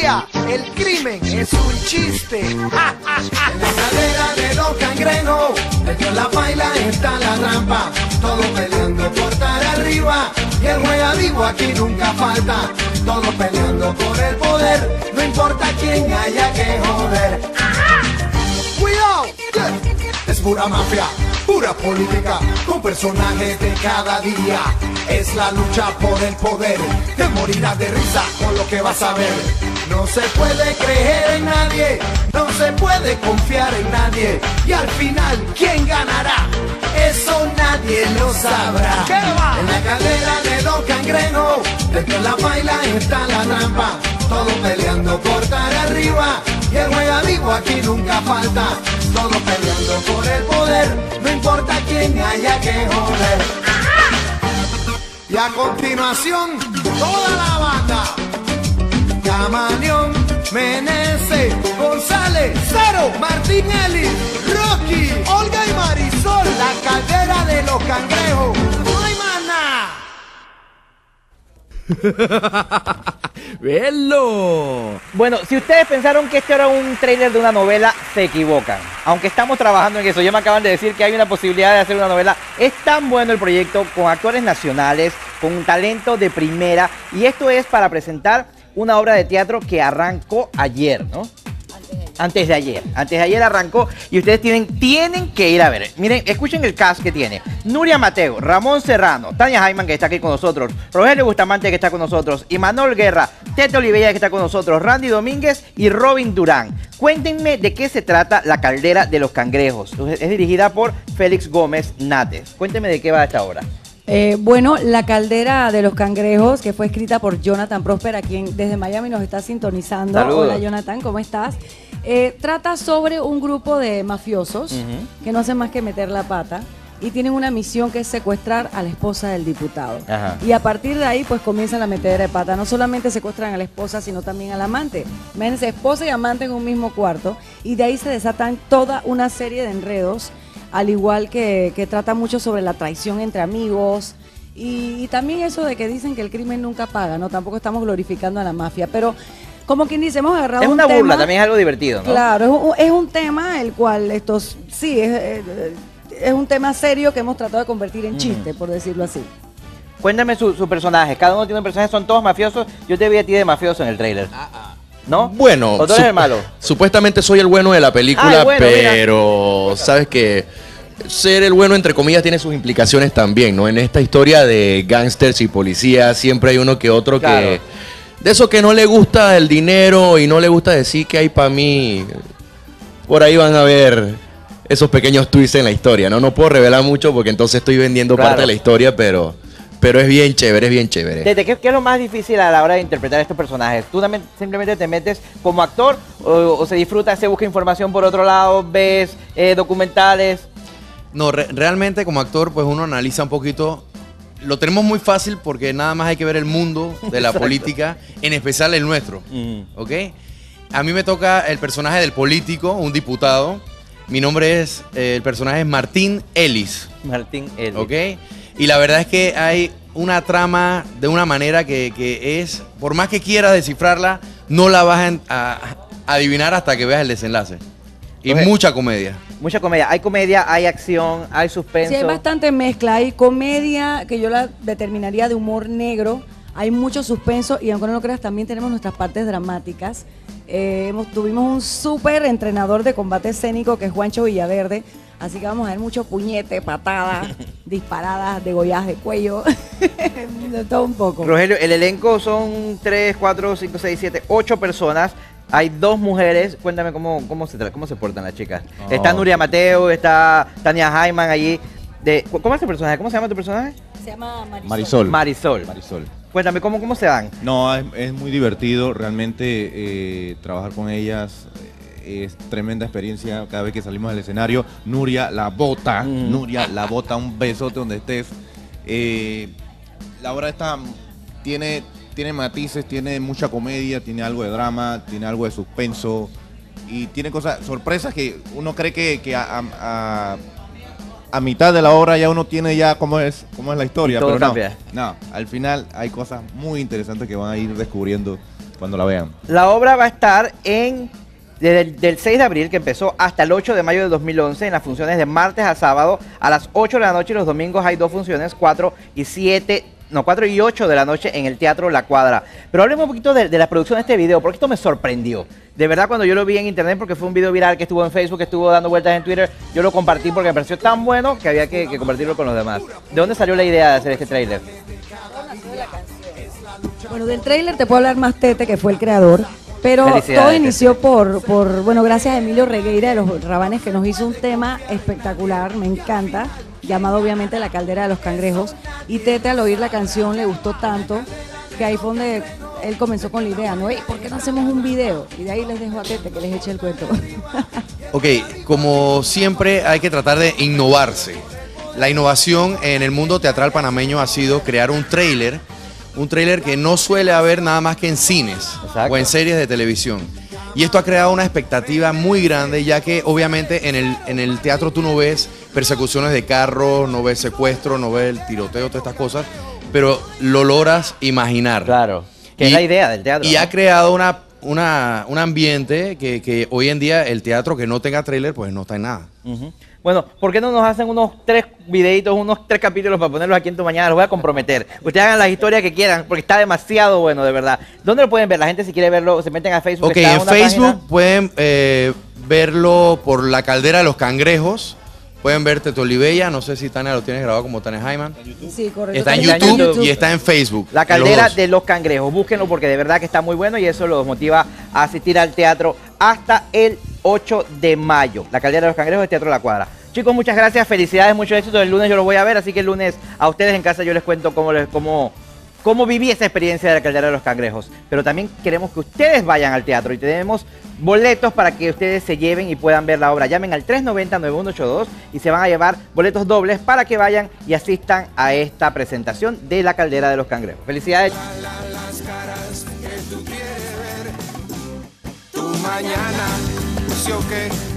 día el crimen es un chiste. En la cadera de los cangrejos, dentro de la paila está la trampa. Todos peleando por estar arriba y el juega vivo aquí nunca falta. Todos peleando por el poder, no importa quién haya que joder. ¡Cuidado! Es pura mafia, pura política, con personajes de cada día. Es la lucha por el poder, te morirás de risa con lo que vas a ver. No se puede creer en nadie, no se puede confiar en nadie. Y al final, ¿quién ganará? Eso nadie lo sabrá. En la cadera de los cangrejos, dentro de la paila está la trampa. Todos peleando por estar arriba y el juega vivo aquí nunca falta. Todos peleando por el poder, no importa quién haya que joder. Y a continuación, toda la banda: Camaleón, Meneses, González, Cero, Martín Ellis, Rocky, Olga y Marisol. La caldera de los cangrejos. No hay más nada. ¡Velo! Bueno, si ustedes pensaron que este era un tráiler de una novela, se equivocan. Aunque estamos trabajando en eso, ya me acaban de decir que hay una posibilidad de hacer una novela. Es tan bueno el proyecto, con actores nacionales, con un talento de primera. Y esto es para presentar una obra de teatro que arrancó ayer, ¿no? Antes de ayer arrancó y ustedes tienen que ir a ver. Miren, escuchen el cast que tiene: Nuria Mateo, Ramón Serrano, Tania Jaiman, que está aquí con nosotros, Rogelio Bustamante, que está con nosotros, Imanol Guerra, Tete Olivella, que está con nosotros, Randy Domínguez y Robin Durán. Cuéntenme de qué se trata La Caldera de los Cangrejos. Es dirigida por Félix Gómez Nates. Cuéntenme de qué va esta obra. Bueno, La Caldera de los Cangrejos, que fue escrita por Jonathan Prosper, a quien desde Miami nos está sintonizando. Saludos. Hola, Jonathan, ¿cómo estás? Trata sobre un grupo de mafiosos que no hacen más que meter la pata y tienen una misión que es secuestrar a la esposa del diputado. Ajá. Y a partir de ahí pues comienzan la metedera de pata. No solamente secuestran a la esposa, sino también al amante. Imagínense, esposa y amante en un mismo cuarto, y de ahí se desatan toda una serie de enredos, al igual que trata mucho sobre la traición entre amigos. Y también eso de que dicen que el crimen nunca paga, ¿no? Tampoco estamos glorificando a la mafia, pero como quien dice, hemos agarrado un tema. Es una burla, también es algo divertido, ¿no? Claro, es un tema el cual sí, es un tema serio que hemos tratado de convertir en chiste, por decirlo así. Cuéntame su personaje. Cada uno tiene un personaje, son todos mafiosos. Yo te vi a ti de mafioso en el tráiler. ¿No? Bueno, ¿O tú eres el malo? Supuestamente soy el bueno de la película, bueno, pero sabes que ser el bueno, entre comillas, tiene sus implicaciones también, ¿no? En esta historia de gángsters y policías siempre hay uno que otro que... De eso que no le gusta el dinero y no le gusta decir que hay para mí. Por ahí van a ver esos pequeños twists en la historia, ¿no? No puedo revelar mucho porque entonces estoy vendiendo parte de la historia, pero es bien chévere, es bien chévere. ¿Qué es lo más difícil a la hora de interpretar estos personajes? ¿Tú también simplemente te metes como actor o se disfruta, se busca información por otro lado, ves documentales? No, realmente como actor pues uno analiza un poquito. Lo tenemos muy fácil porque nada más hay que ver el mundo de la política, en especial el nuestro, ¿ok? A mí me toca el personaje del político, un diputado. Mi nombre es, el personaje es Martín Ellis. Martín Ellis. ¿Ok? Y la verdad es que hay una trama de una manera que es, por más que quieras descifrarla, no la vas a adivinar hasta que veas el desenlace. Y mucha comedia. Mucha comedia. Hay comedia, hay acción, hay suspenso. Sí, hay bastante mezcla. Hay comedia, que yo la determinaría de humor negro. Hay mucho suspenso y aunque no lo creas, también tenemos nuestras partes dramáticas. Tuvimos un súper entrenador de combate escénico que es Juancho Villaverde. Así que vamos a ver mucho puñete, patadas, disparadas, degolladas de cuello, de todo un poco. Rogelio, el elenco son 3, 4, 5, 6, 7, 8 personas. Hay 2 mujeres. Cuéntame cómo se portan las chicas. Está Nuria Mateo, está Tania Jaiman allí. ¿Cómo es tu personaje? ¿Cómo se llama tu personaje? Se llama Marisol. Marisol. Cuéntame, ¿cómo se dan? No, es muy divertido. Realmente trabajar con ellas es tremenda experiencia cada vez que salimos al escenario. Nuria la bota, un besote donde estés. La obra esta tiene matices, tiene mucha comedia, tiene algo de drama, tiene algo de suspenso y tiene sorpresas que uno cree que a mitad de la obra ya uno tiene ya cómo es la historia, pero no, al final hay cosas muy interesantes que van a ir descubriendo cuando la vean. La obra va a estar del 6 de abril, que empezó, hasta el 8 de mayo de 2011, en las funciones de martes a sábado a las 8 de la noche, y los domingos hay 2 funciones, 4 y 8 de la noche en el Teatro La Cuadra. Pero hablemos un poquito de la producción de este video, porque esto me sorprendió. De verdad, cuando yo lo vi en internet, porque fue un video viral que estuvo en Facebook, que estuvo dando vueltas en Twitter, yo lo compartí porque me pareció tan bueno que había que compartirlo con los demás. ¿De dónde salió la idea de hacer este tráiler? Bueno, del tráiler te puedo hablar más Tete, que fue el creador, pero Felicidades, todo inició Tete. bueno, gracias a Emilio Regueira de Los Rabanes, que nos hizo un tema espectacular, me encanta, llamado obviamente La Caldera de los Cangrejos, y Tete al oír la canción le gustó tanto, que ahí fue donde él comenzó con la idea, ¿no? ¿Por qué no hacemos un video? Y de ahí les dejo a Tete que les eche el cuento. Ok, como siempre hay que tratar de innovarse. La innovación en el mundo teatral panameño ha sido crear un tráiler que no suele haber nada más que en cines. Exacto. O en series de televisión. Y esto ha creado una expectativa muy grande, ya que obviamente en el teatro tú no ves persecuciones de carros, no ves secuestros, no ves el tiroteo, todas estas cosas, pero lo logras imaginar. Claro, que es la idea del teatro. Y ¿no? ha creado un ambiente que hoy en día el teatro que no tenga tráiler, pues no está en nada. Ujú. Bueno, ¿por qué no nos hacen unos 3 videitos, unos 3 capítulos para ponerlos aquí en Tu Mañana? Los voy a comprometer. Ustedes hagan las historias que quieran, porque está demasiado bueno, de verdad. ¿Dónde lo pueden ver? La gente, si quiere verlo, se meten a Facebook. Ok, está en una Facebook página. pueden verlo por La Caldera de los Cangrejos. Pueden ver Teto Olivella, no sé si Tania lo tienes grabado como Tania Jaiman. Sí, correcto. Está en Está en YouTube, YouTube. y está en Facebook. La los Caldera dos. de los Cangrejos. Búsquenlo porque de verdad que está muy bueno y eso los motiva a asistir al teatro hasta el 8 de mayo. La Caldera de los Cangrejos del Teatro La Cuadra. Chicos, muchas gracias, felicidades, mucho éxito. El lunes yo lo voy a ver, así que el lunes a ustedes en casa yo les cuento cómo viví esa experiencia de La Caldera de los Cangrejos. Pero también queremos que ustedes vayan al teatro y tenemos boletos para que ustedes se lleven y puedan ver la obra. Llamen al 390-9182 y se van a llevar boletos dobles para que vayan y asistan a esta presentación de La Caldera de los Cangrejos. Felicidades. Las caras que tú quieres ver. Tu mañana, sí o qué.